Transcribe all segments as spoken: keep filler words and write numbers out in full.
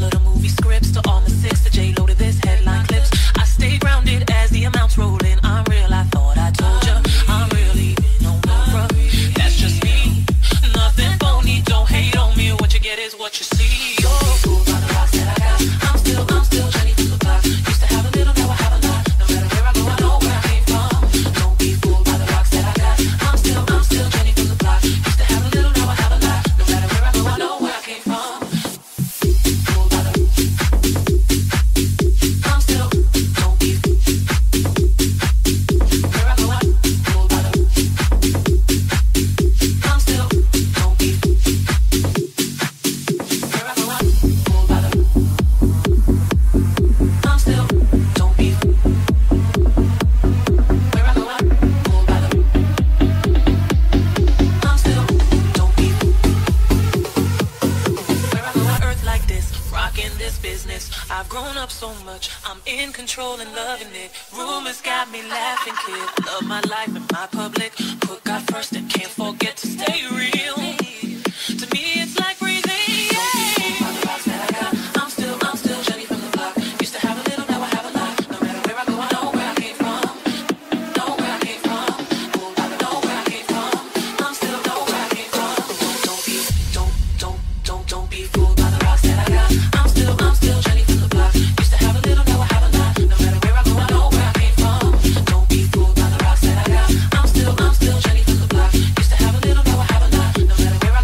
Where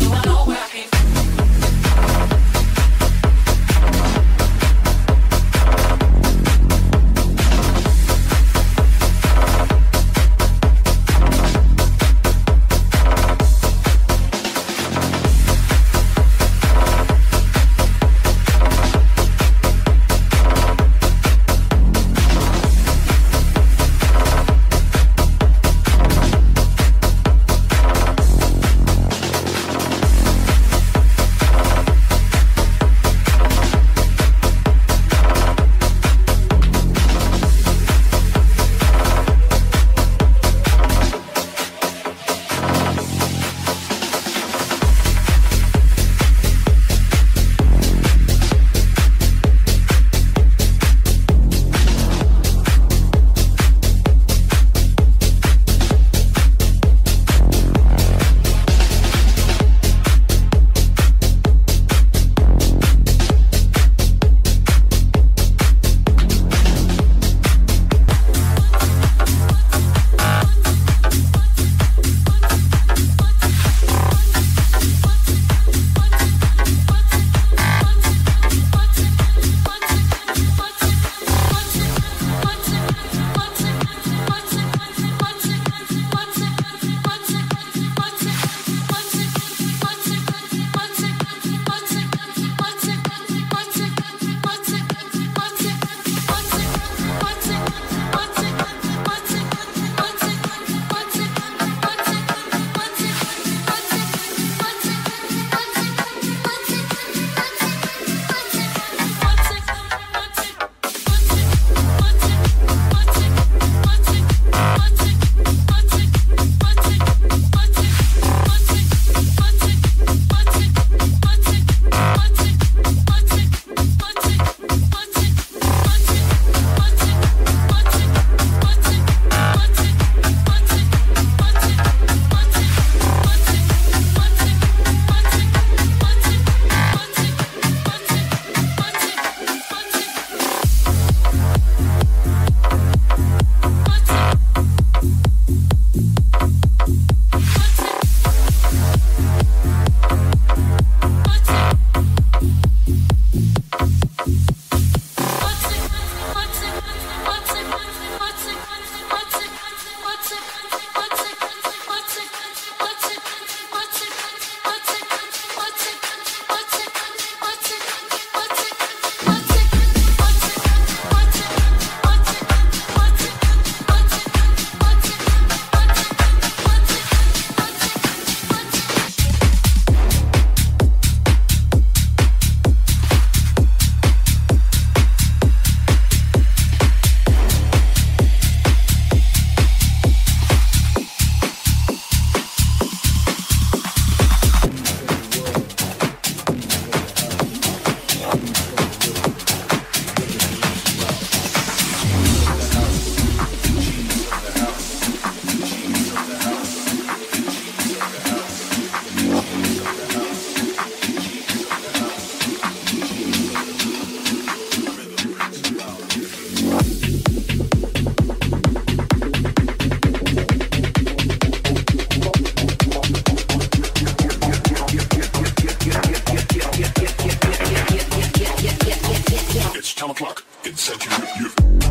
It's ten o'clock in Central U.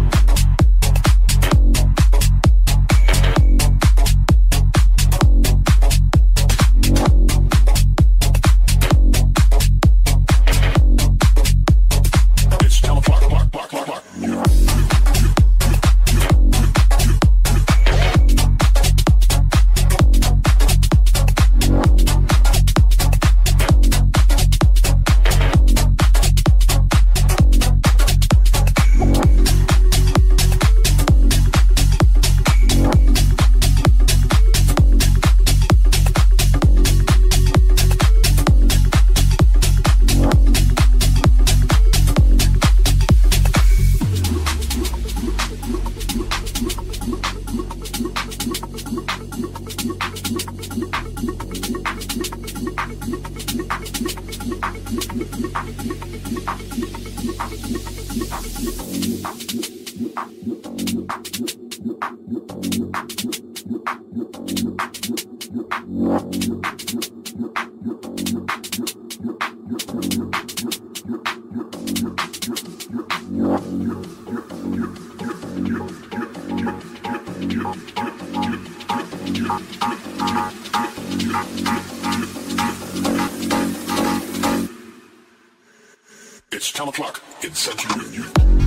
It's ten o'clock in Central U.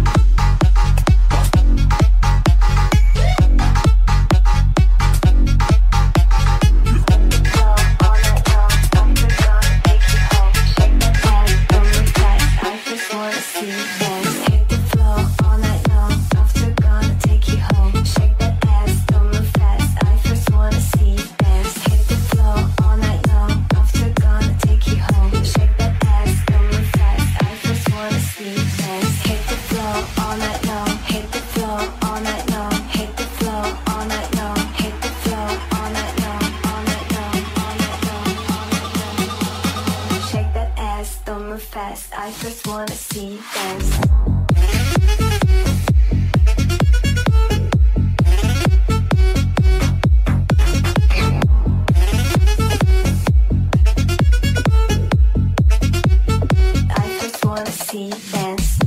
Fast. I just wanna see you dance. I just wanna see you dance.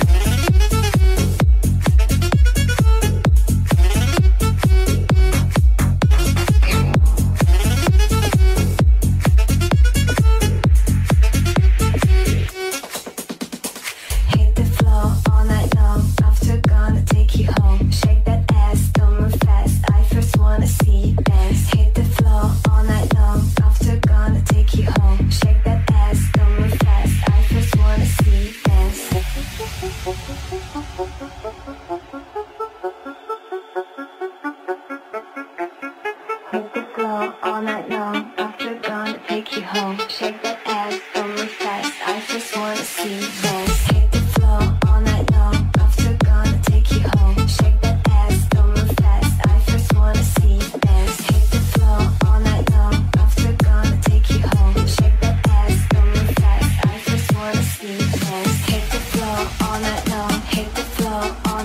All night long, after gonna take you home. Shake that ass, don't move fast. I just wanna see you dance. Hit the floor all night long, after gonna take you home. Shake that ass, don't move fast. I just wanna see you dance. Hit the floor all night long, after gonna take you home. Shake that ass, don't move fast. I just wanna see you dance. Hit the floor all night long, hit the floor all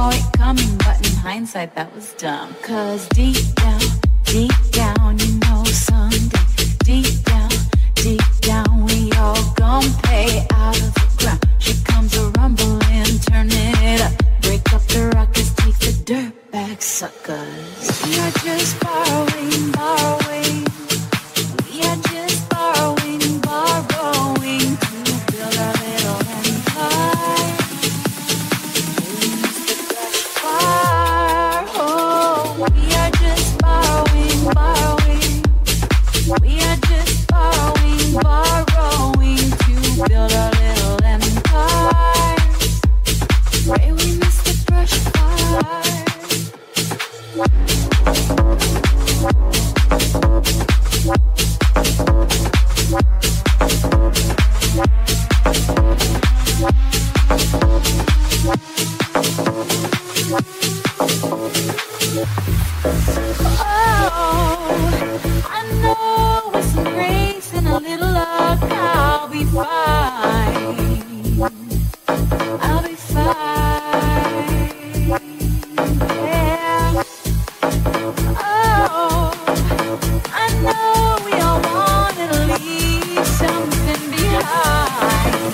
saw it coming, but in hindsight that was dumb. Cause deep down, deep down, you know someday, deep down, deep down, we all gon' pay out of the ground. Here comes a rumbling, turn it up, break up the rockets, take the dirt back, suckers. We are just borrowing, borrowing. We are just borrowing, borrowing to build our little empire. Use the brush fire. Oh, we are just borrowing, borrowing. We are just borrowing, borrowing to build our little empires. Pray we miss the brush fire. Oh, I know with some grace and a little luck I'll be fine. I'll be fine. Yeah. Oh, I know we all wanna leave something behind.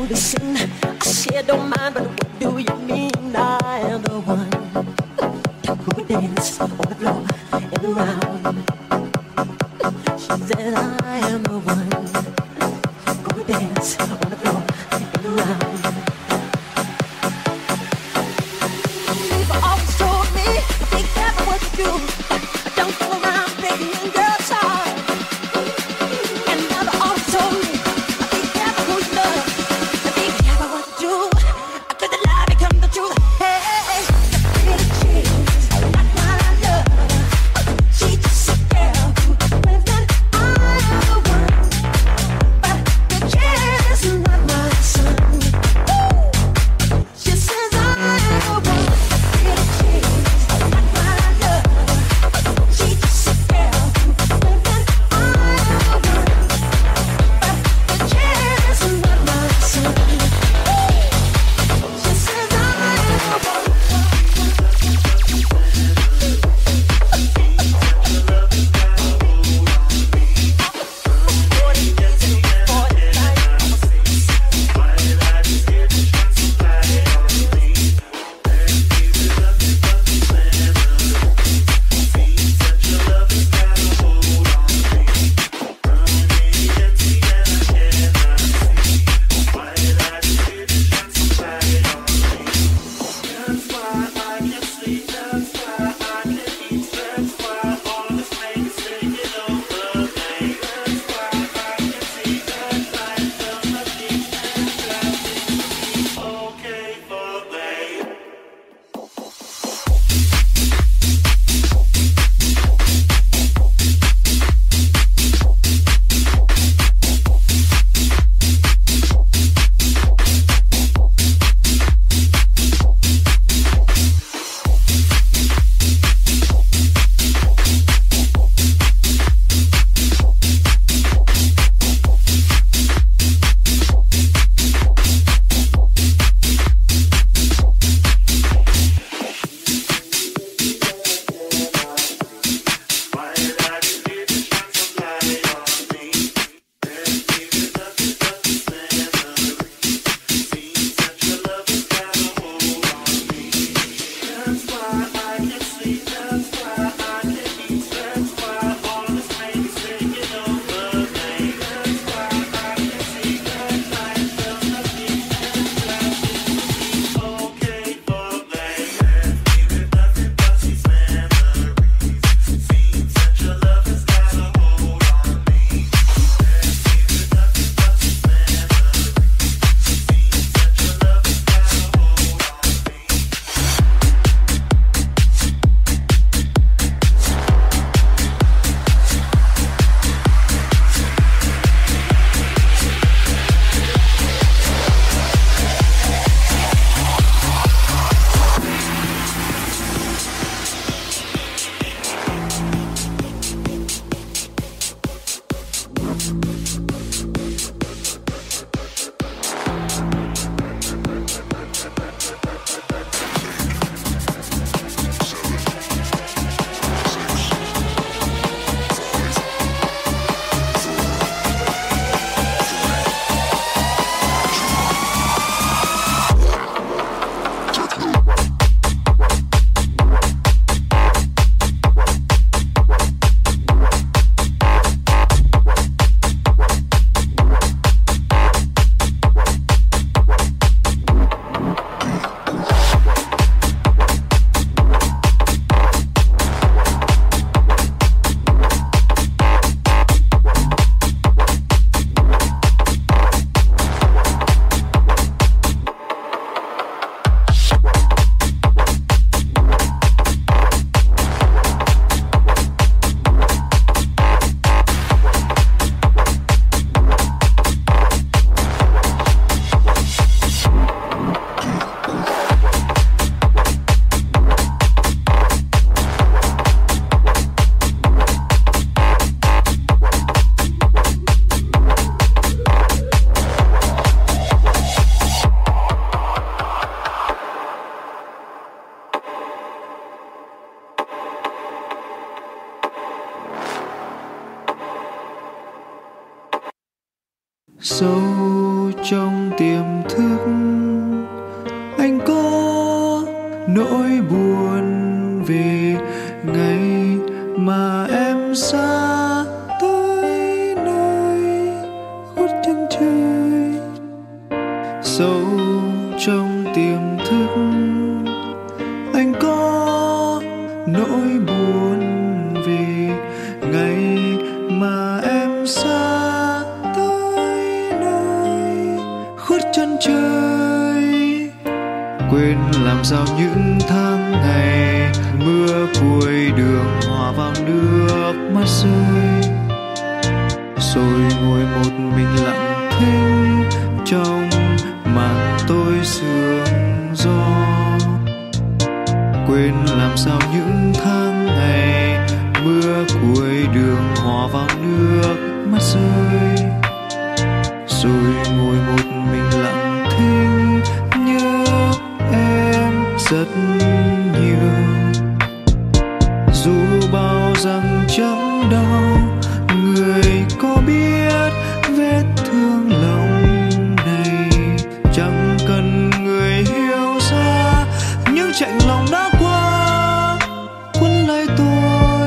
foolish and I said don't mind, but what do you mean? I am the one who would dance on the floor and around. She said I am the one who would dance on the floor and around. People always told me, be careful what you do. Don't go around breaking girls' hearts. And mother always told me, be careful who you love. Be careful what you do. Could the lie become the truth? Hey, pretty she's not what I love. She's just a girl who lives that I am the one. thức anh có nỗi buồn về ngày mà em xa tới nơi khuất chân trời. Sâu trong tiềm thức anh có nỗi buồn về ngày mà em xa tới nơi khuất chân trời. Quên làm sao những tháng ngày mưa cuối đường hòa vào nước mắt rơi, rồi ngồi một mình lặng thinh trong màn tối sương gió. Quên làm sao những tháng ngày mưa cuối đường hòa vào nước mắt rơi, rồi ngồi một mình lặng thinh nhớ em rất nhiều. Dù bao rằng chẳng đau, người có biết vết thương lòng này chẳng cần người hiểu ra, những chạnh lòng đã qua quấn lấy tôi.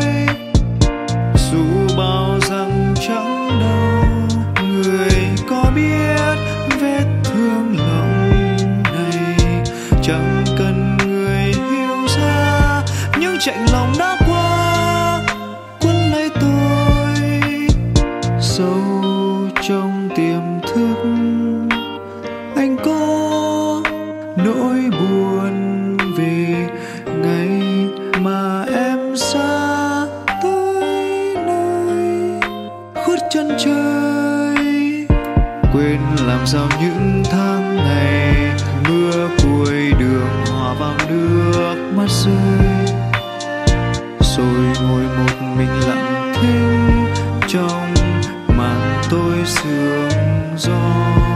Dù bao rằng chẳng đau, người có biết vết thương lòng này chẳng cần người hiểu ra, những chạnh lòng đã qua quấn lấy tôi. Sâu trong tiềm thức anh có nỗi buồn về ngày mà em xa tới nơi khuất chân trời. Quên làm sao những tháng ngày mưa cuối đường hòa vào nước mắt rơi, rồi ngồi một mình lặng thinh trong màn tối sương gió.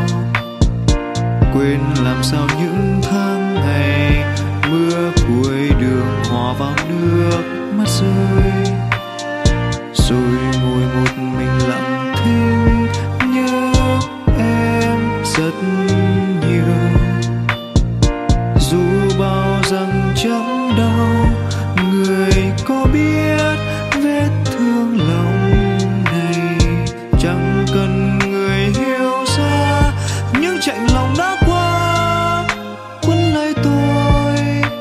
Quên làm sao những tháng ngày mưa cuối đường hòa vào nước mắt rơi, rồi ngồi một mình lặng thinh nhớ em rất nhiều. Dù bao rằng chẳng đau, người có biết vết thương lòng này chẳng cần người hiểu ra, những chạnh lòng đã qua quấn lấy tôi.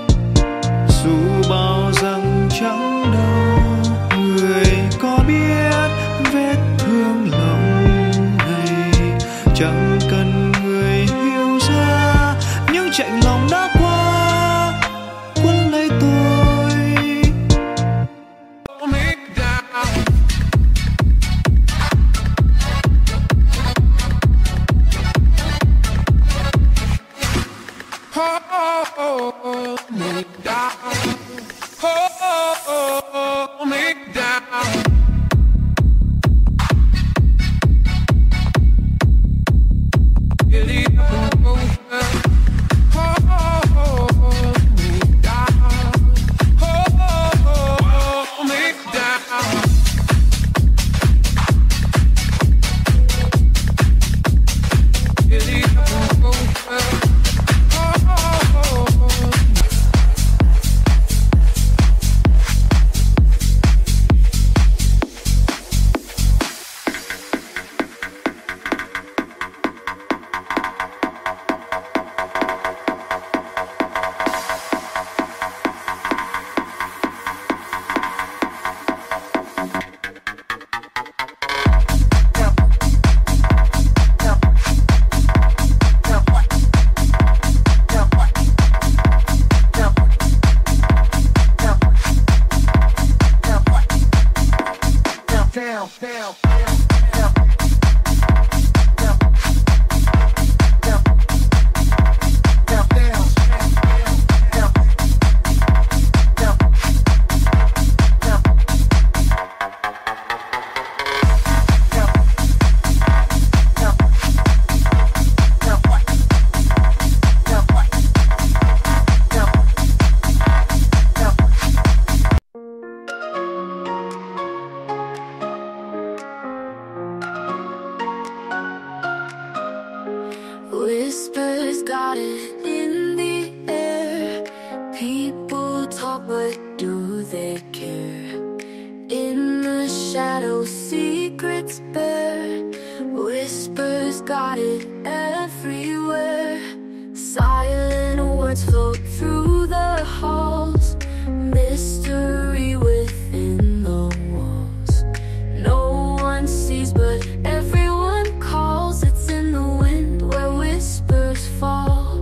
Dù bao rằng chẳng đau, người có biết vết thương lòng này chẳng cần người hiểu ra, những chạnh lòng đã qua quấn lấy tôi. Hold me down, hold me down. Get it up and over. Hold me down, hold me down. Get it up and over. Whispers got it in the air. People talk, but do they care? In the shadows, secrets bare. Whispers got it everywhere. Silent words float through the halls. Mystery within the walls. No one sees, but everyone calls. It's in the wind where whispers fall.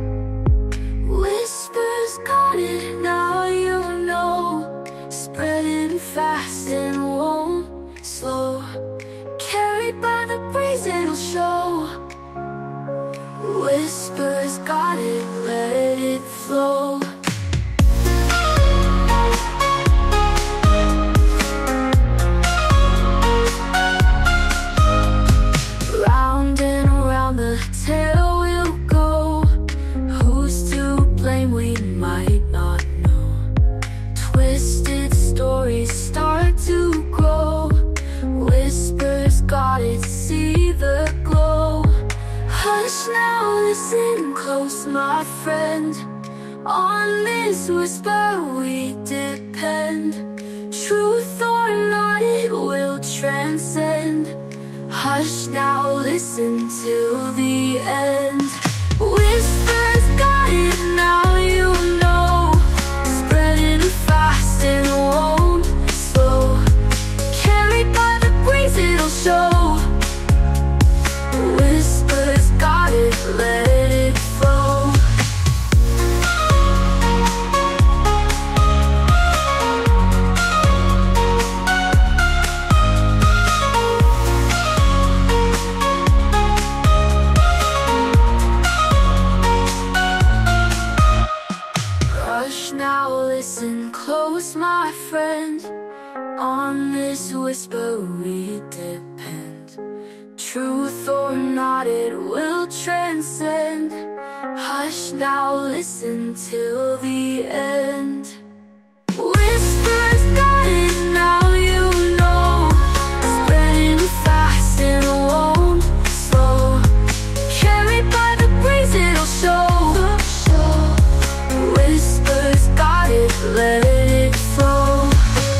Whispers got it, now you know. Spreading fast and won't slow. Carried by the breeze, it'll show. Whispers got it, let it flow. Round and around the tale we'll go. Who's to blame, we might not know. Twisted stories start to grow. Whispers got it, see the glow. Hush now, listen close, my friend. On this whisper we depend. Truth or not, it will transcend. Hush now, listen till the end. Whispers got it, now you know. Spreading fast and won't slow. Carried by the breeze, it'll show. Whispers got it, let it flow. Hush now, listen close, my friend. On this whisper we depend. Truth or not, it will transcend. Hush now, listen till the end. Whispers got it, now you know. Spreading fast and won't slow. Carried by the breeze, it'll show. Whispers got it, let it flow.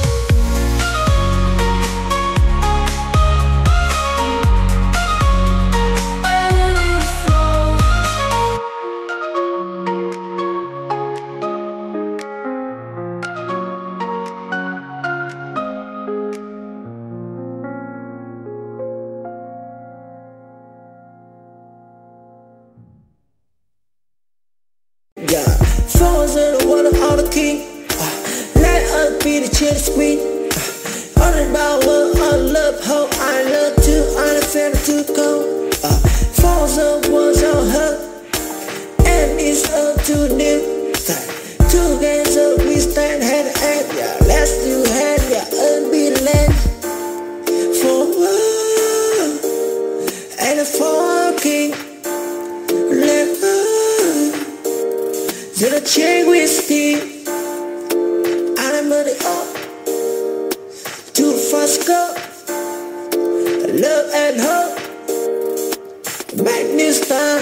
Yeah, flowers in the water, all the king. Uh, let us be the chill squeak. Uh, all about what I love, how I love to, I feel to go. Uh, flowers of was on her, and it's up to them. Two hands up, we stand hand to hand. Yeah, let's do hand, yeah, unbelievable. For love and for king. Let us. To the chain with Steve, I'm on the up to the first go. Love and hope, make this time.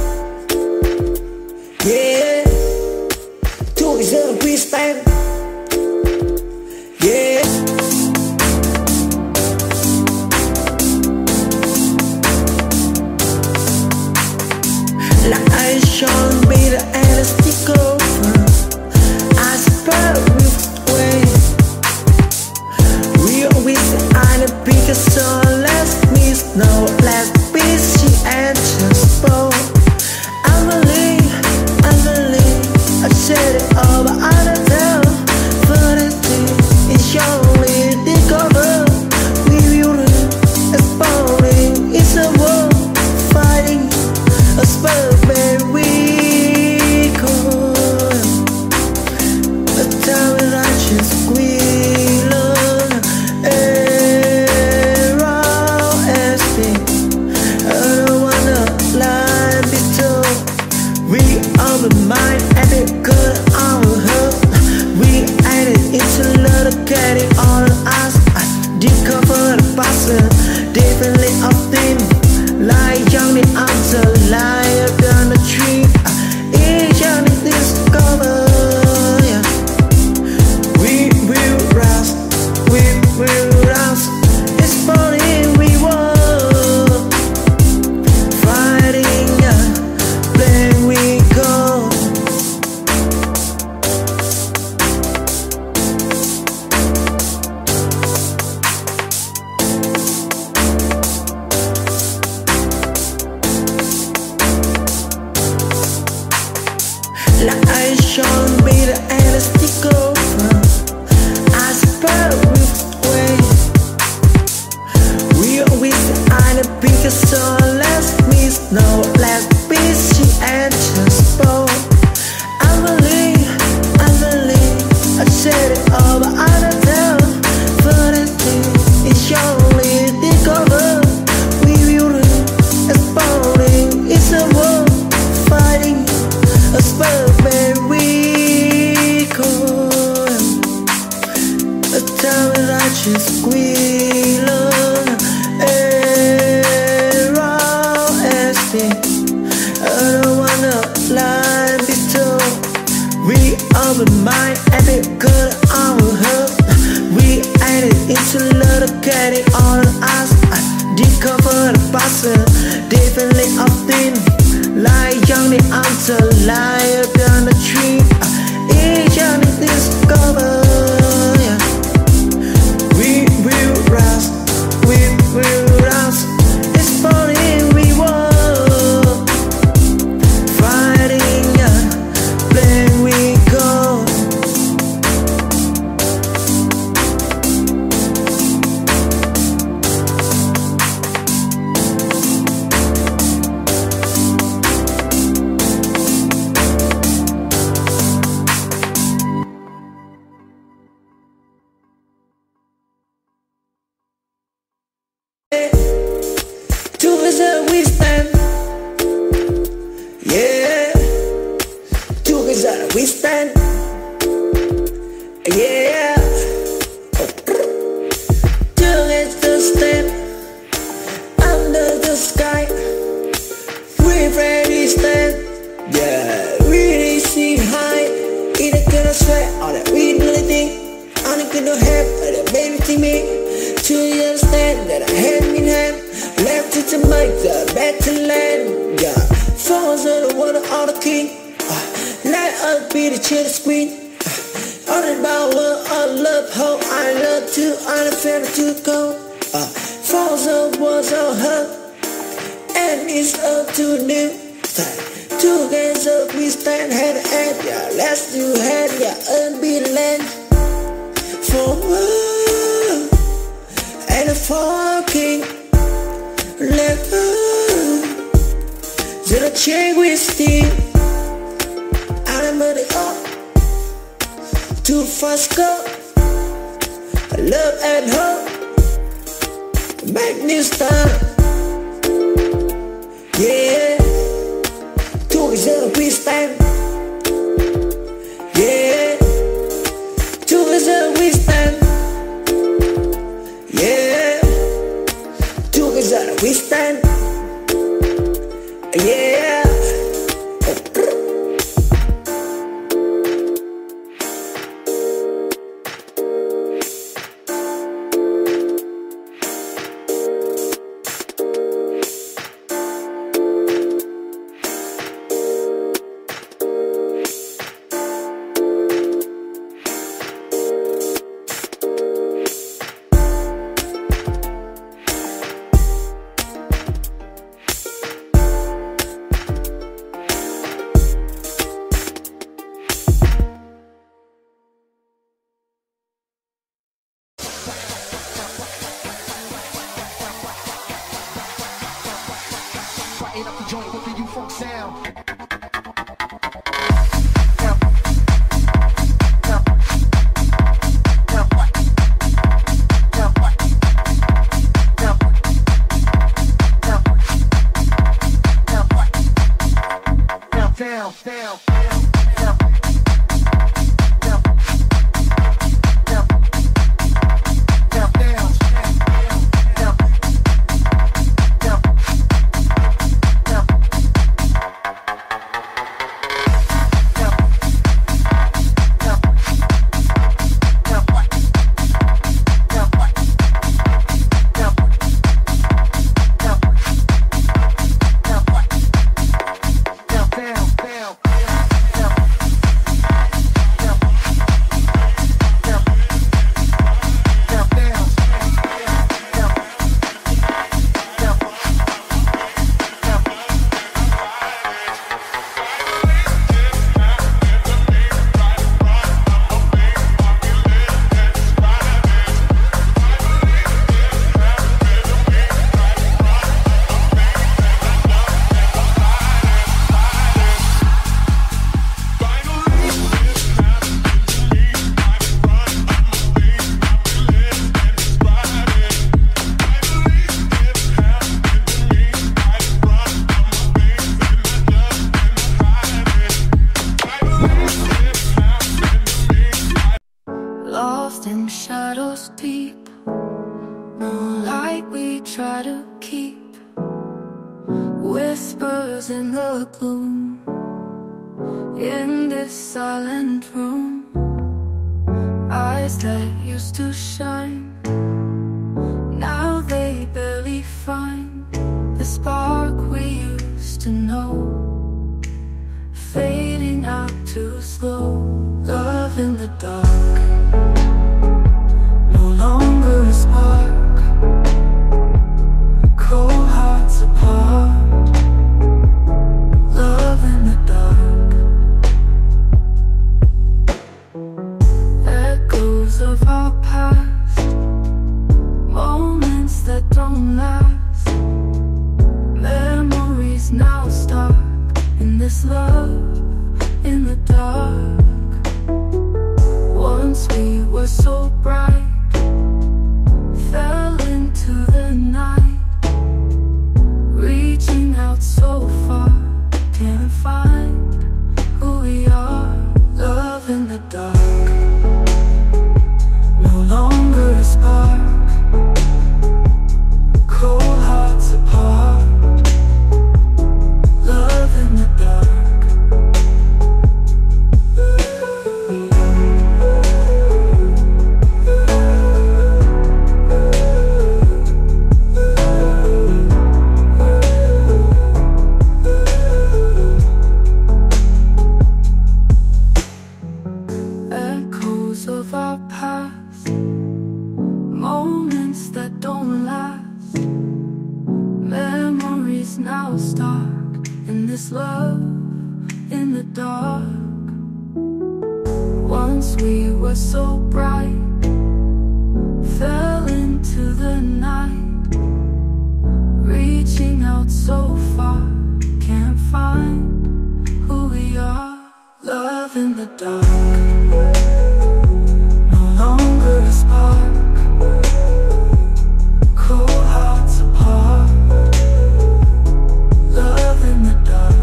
Yeah, to his own we stand. Yeah. Like I shall be the elastic over. I spread with way. We always on a bigger so let's miss no less busy and just bow. I believe, I believe, I said it all but I don't know. But it's it's only the cover. We will exploding, it's a war fighting. A spell where we go. like I shone be the elastical front. I spur with way. We always I the biggest so last miss no last piece she enters spoke. I believe, I believe I said it all but I don't know. For the thing it's only the cover. We will exploding. It's a war fighting a spur we could. A time that I just squeal on around S D. I don't wanna lie before. We open mind and it could our hurt. We added into little candy on us. Discover the puzzle, differently often. Like young the answer, lie down the tree. Each young discover. Yeah. We will rise, we will rise. It's falling, we walk. Fighting, yeah. Then we go. Together we stand. Yeah. Together we stand. Yeah. Together stand under the sky. We ready stand. Yeah. We see high. Either gonna sweat or that we really think. I'm gonna have a baby to me. To understand that I hand in hand. Left it to make the better land. Yeah. Falls of the water on the king. Uh, let us be the children queen. Uh, all about what I love, how I love to, I don't feel to go. Uh, falls of was on her. And it's up to new. Together we stand head to head. Yeah, let's do head. Yeah, and be the land. For love and a fucking let go. To the chain we steal. I'm ready up. Too fast go. Love and hope. Make new start. Yeah. Together we stand. Yeah. Together we stand. Yeah. Together we stand. Yeah. Lighten up the joint with the U-Funk sound. Down, down. try to keep whispers in the gloom. In this silent room, eyes that used to shine, now they barely find the spark we used to know, fading out too slow. Love in the dark, no longer a spark, cold hearts apart. Love in the dark, echoes of our past, moments that don't last, memories now stuck in this love in the dark. Once we were so bright, fell into the night, reaching out so far, can't find who we are. Love in the dark, no longer a spark, cold hearts apart. Love in the dark. Echoes of our past, moments that don't last, memories now stuck in this love in the dark. Once we were so bright, fell into the night, reaching out so far, can't find who we are. Love in the dark, no longer a spark, cold hearts apart. Love in the dark.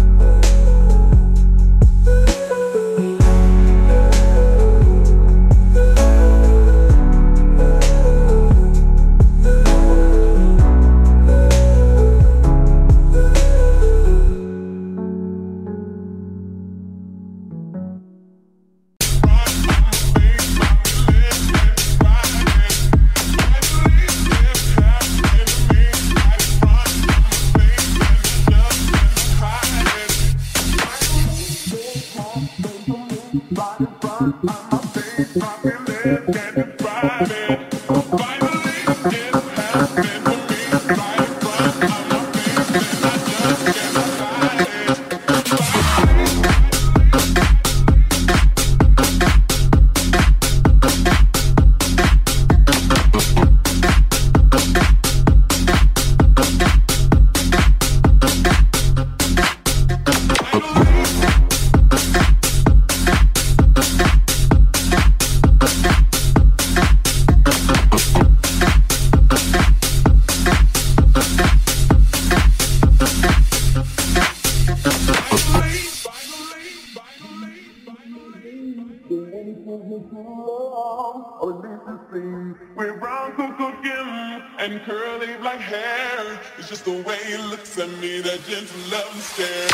And curly black hair, it's just the way he looks at me, that gentle love and stare.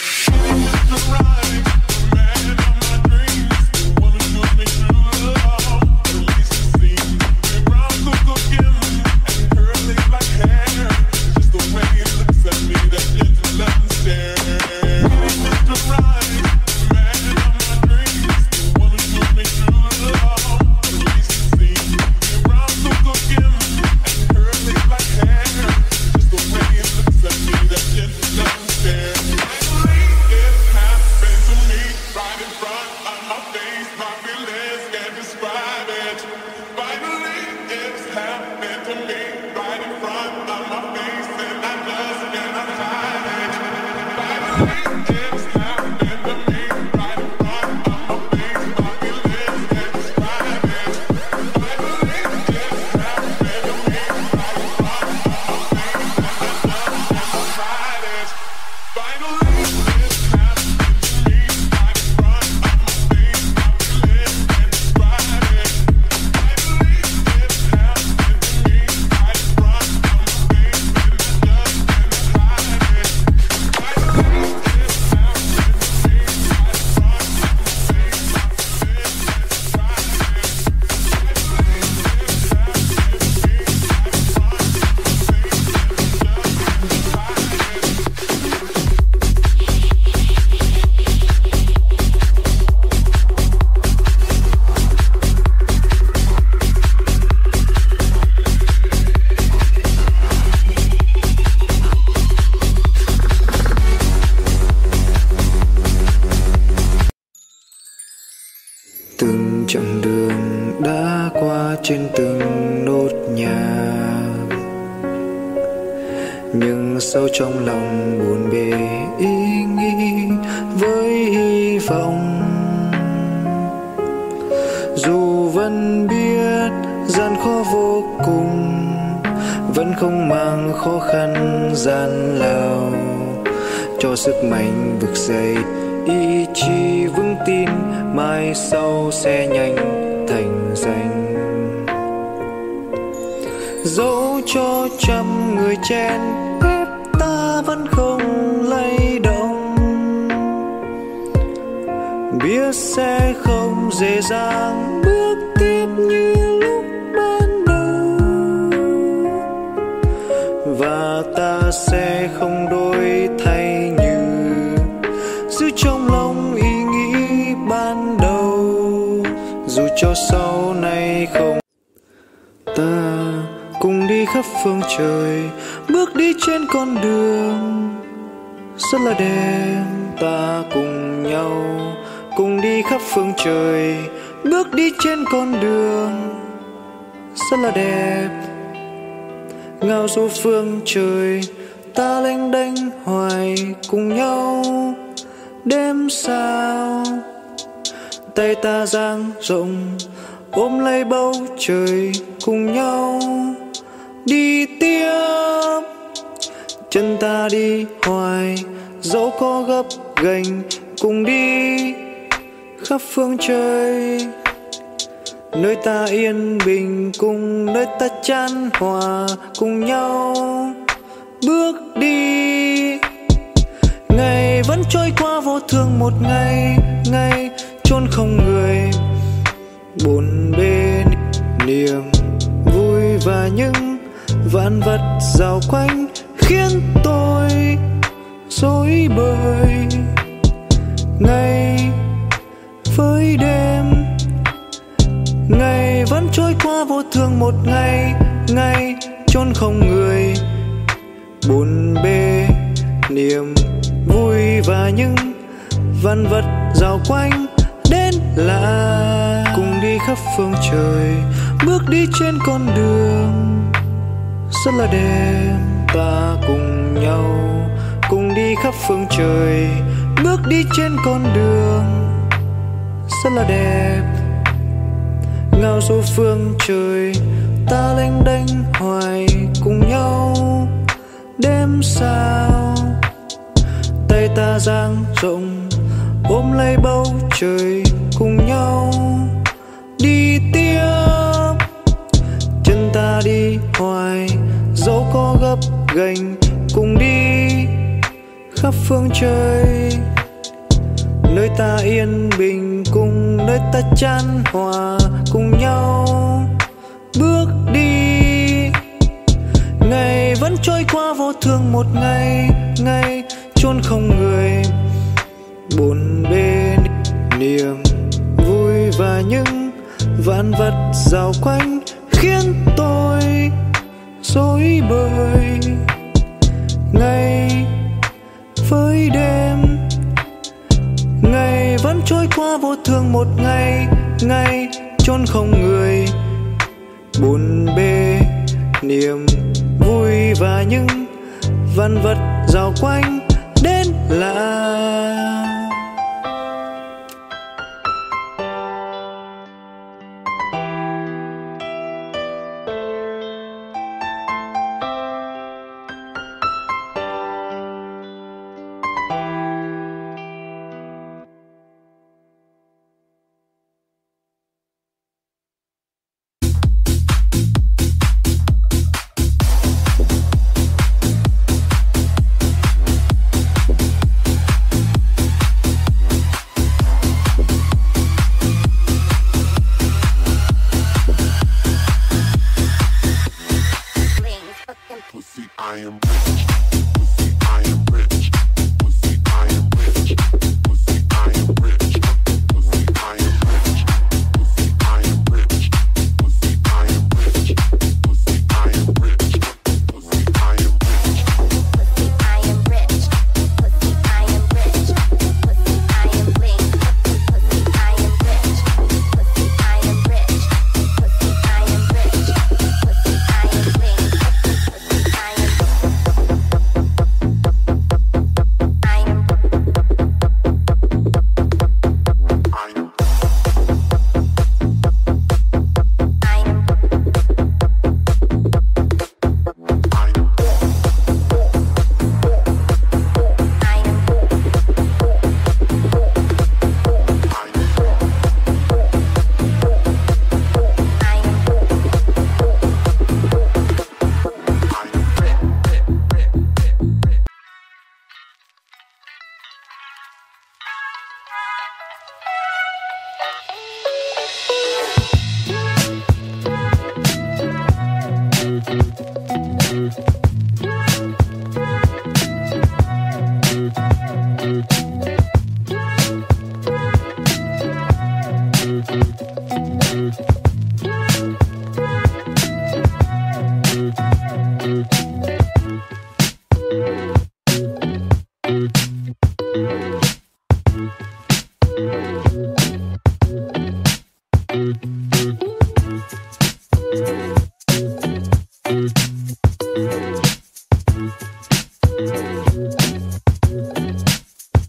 Mister Right, the man of my dreams, the one who shows me true love, at least it seems. We're brown cocoa skin and curly black hair, it's just the way he looks at me, that gentle love and stare. Mister Right, the man of my dreams, the one who shows me true love, at least it seems. We're brown cocoa skin. Like hair, just the way it looks at me, that gentle love and stare. It happened to me right in front of my face. My feelings can't describe it. Finally, it's happened to me right in front of my face, and I just cannot hide it. Finally, it's happened to me. chặng đường đã qua trên từng nốt nhạc, nhưng sâu trong lòng buồn bề ý nghĩ với hy vọng. Dù vẫn biết gian khó vô cùng, vẫn không mang khó khăn gian lao, cho sức mạnh vực dậy ý chí vững tin, mai sau sẽ nhanh thành danh. Dẫu cho trăm người chen ép ta vẫn không lay động, biết sẽ không dễ dàng bước tiếp như lúc ban đầu, và ta sẽ không đổi thay như giữ trong lòng ý nghĩ ban đầu. Dù cho sau này không, ta cùng đi khắp phương trời, bước đi trên con đường rất là đẹp. Ta cùng nhau cùng đi khắp phương trời, bước đi trên con đường rất là đẹp. Ngao du phương trời, ta lênh đênh hoài cùng nhau. Đêm sao tay ta dang rộng, ôm lấy bầu trời cùng nhau đi tiếp. Chân ta đi hoài dẫu có gấp ghềnh, cùng đi khắp phương trời. Nơi ta yên bình cùng nơi ta chan hòa, cùng nhau bước đi. Ngày vẫn trôi qua vô thường, một ngày ngày chôn không người. Bồn bề niềm vui và những vạn vật dạo quanh khiến tôi rối bời. Ngày với đêm, ngày vẫn trôi qua vô thường, một ngày ngày chôn không người. Bồn bề niềm vui và những vạn vật dạo quanh đến là cùng đi khắp phương trời, bước đi trên con đường rất là đẹp. Ta cùng nhau cùng đi khắp phương trời, bước đi trên con đường rất là đẹp. Ngao du phương trời, ta lênh đênh hoài cùng nhau. Đêm sao tay ta dang rộng, ôm lấy bầu trời cùng nhau đi tiếp. Chân ta đi hoài dẫu có gấp ghềnh, cùng đi khắp phương trời. Nơi ta yên bình cùng nơi ta chan hòa, cùng nhau bước đi. Ngày vẫn trôi qua vô thường, một ngày ngày chôn không người. Bồn bề niềm vui và những vạn vật dạo quanh khiến tôi rối bời. Ngày với đêm, ngày vẫn trôi qua vô thường, một ngày ngày chôn không người. Bồn bề niềm vui và những vạn vật dạo quanh đến là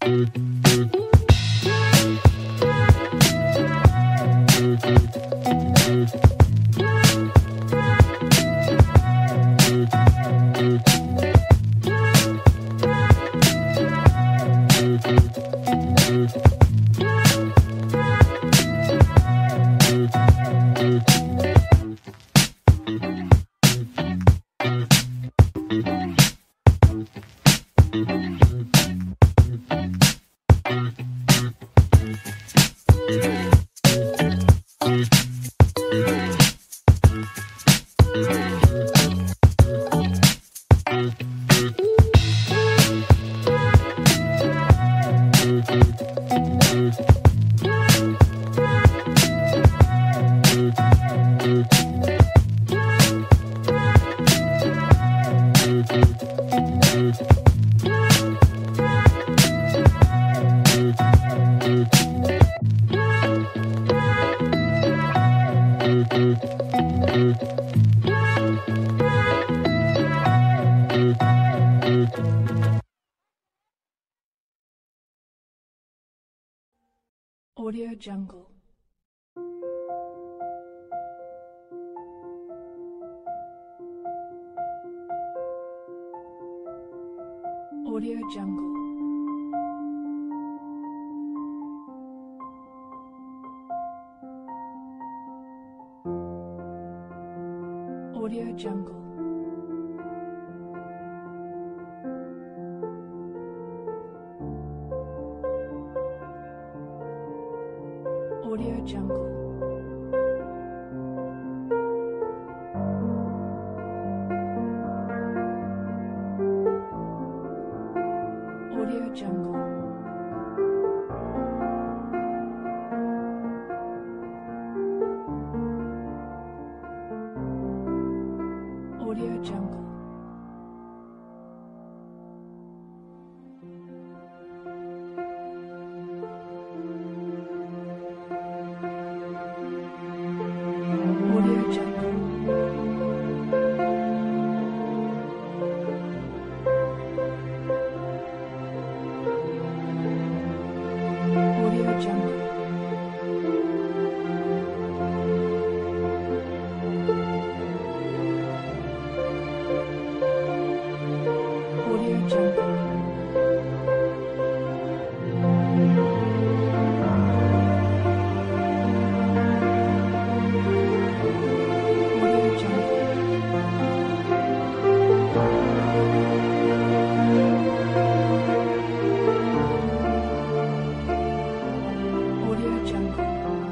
Audio Jungle. Audio Jungle. Audio Jungle. Audio Jungle. Audio Jungle. Audio Jungle. Audio Jungle. Audio Jungle. Audio Jungle. Audio Jungle. Audio Jungle.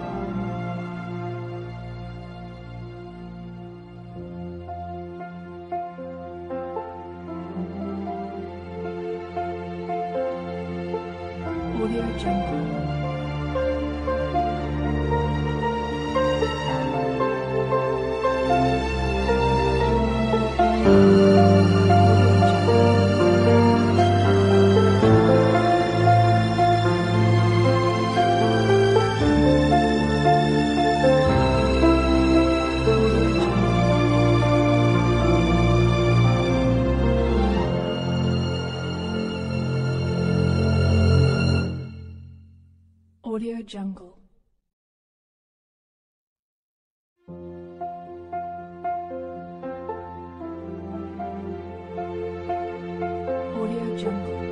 Audio Jungle. Audio Jungle. Audio Jungle.